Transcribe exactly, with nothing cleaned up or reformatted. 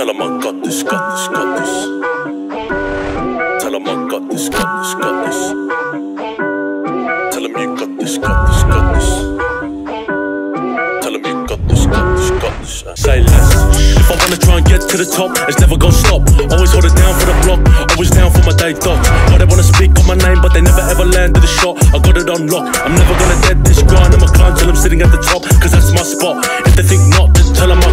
Tell them I got this, got this, got this. Tell them I got this, got this, got this. Tell them you got this, got this, got this. Tell them you got this, got this, got this. uh. Say less. If I wanna try and get to the top, it's never gonna stop. Always hold it down for the block, always down for my day dogs. Why they wanna speak on my name, but they never ever landed a shot. I got it on lock, I'm never gonna dead this grind. I'ma climb till I'm sitting at the top, cause that's my spot. If they think not, just tell them I